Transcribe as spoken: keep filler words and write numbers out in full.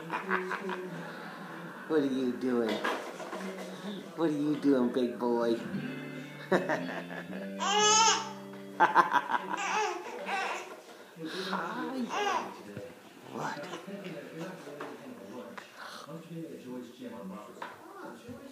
What are you doing? What are you doing, big boy? Hi. What?